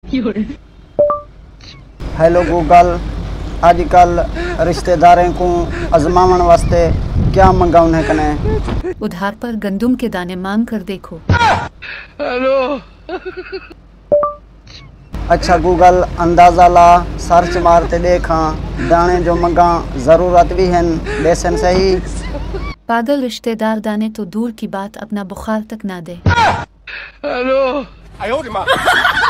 Hello Google, आजकल रिश्तेदारों को आजमावन वास्ते क्या मंगाउन है कने? उधार पर गंदुम के दाने मांग कर देखो। हेलो। अच्छा गूगल, अंदाजा ला, सर्च मारते देखा दाने जो मंगा जरूरत भी है, बेसन सही। पागल रिश्तेदार दाने तो दूर की बात अपना बुखार तक ना दे। हेलो।